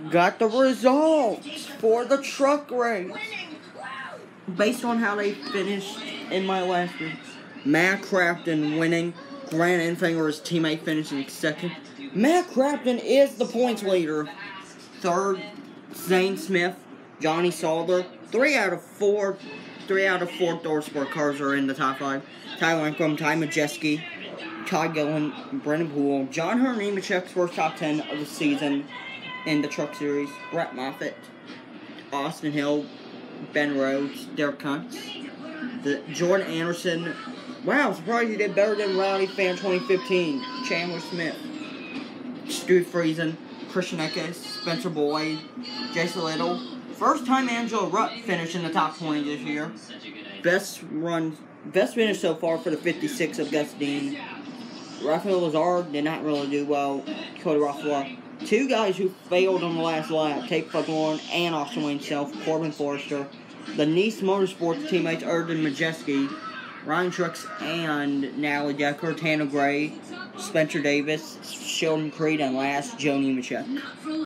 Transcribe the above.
got the results for the truck race. Based on how they finished in my last one. Matt Crafton winning. Grant Enfinger, his teammate, finishing second. Matt Crafton is the points leader. Third, Zane Smith, Johnny Salter. 3 out of 4 Thor cars are in the top 5. Tyler Ingram, Ty Majeski, Todd Gillen, Brendan Poole, John Hunter Nemechek's first top 10 of the season in the Truck Series. Brett Moffitt, Austin Hill, Ben Rhodes, Derek Kuntz, Jordan Anderson. Wow, surprised he did better than Rowdy Fan 2015. Chandler Smith, Stu Friesen, Christian Eckes, Spencer Boyd, Jason Little. First time Angela Rutt finished in the top 20 this year. Best finish so far for the 56 of Gus Dean. Rafael Lazard did not really do well. Cody Rothwell. 2 guys who failed on the last lap, Tate Fugglorn and Austin Wayne Self, Corbin Forrester. The Nice Motorsports teammates, Erden Majeski, Ryan Truex and Natalie Decker, Tanner Gray, Spencer Davis, Sheldon Creed, and last, Joe Nemechek.